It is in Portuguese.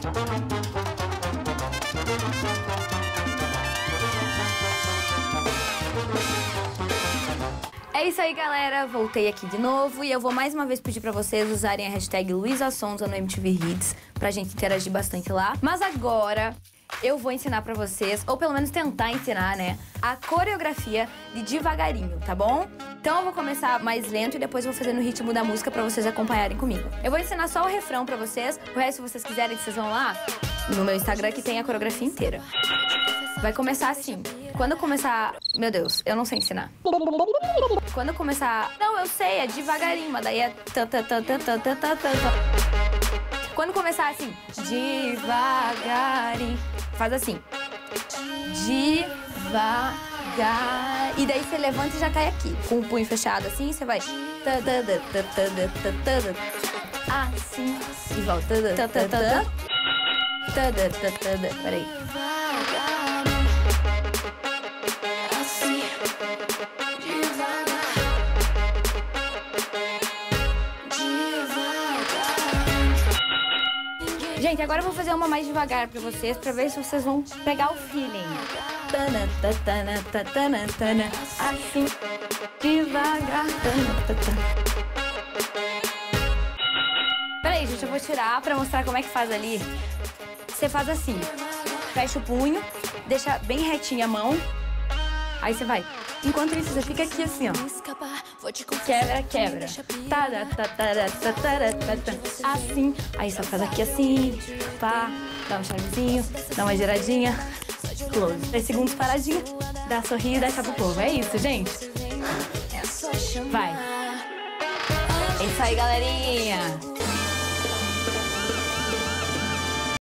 É isso aí, galera. Voltei aqui de novo e eu vou mais uma vez pedir pra vocês usarem a hashtag Luísa Sonza no MTV Hits pra gente interagir bastante lá. Mas agora eu vou ensinar pra vocês, ou pelo menos tentar ensinar, né, a coreografia de devagarinho, tá bom? Então eu vou começar mais lento e depois eu vou fazer no ritmo da música pra vocês acompanharem comigo. Eu vou ensinar só o refrão pra vocês, o resto, se vocês quiserem, vocês vão lá no meu Instagram que tem a coreografia inteira. Vai começar assim. Quando começar... Meu Deus, eu não sei ensinar. Quando começar... Não, eu sei, é devagarinho, mas daí é... Quando começar assim... Devagarinho. Faz assim. Devagar. E daí você levanta e já cai aqui. Com o punho fechado assim, você vai... Assim. E volta. Peraí. Gente, agora eu vou fazer uma mais devagar pra vocês, pra ver se vocês vão pegar o feeling. Assim, devagar. Peraí, gente, eu vou tirar pra mostrar como é que faz ali. Você faz assim, fecha o punho, deixa bem retinha a mão, aí você vai. Enquanto isso, você fica aqui assim, ó. Quebra, quebra. Assim. Aí só faz aqui assim. Pá. Dá um charmezinho. Dá uma giradinha. Close. 3 segundos paradinha. Dá sorrir e dá tchau pro povo. É isso, gente. Vai. É isso aí, galerinha.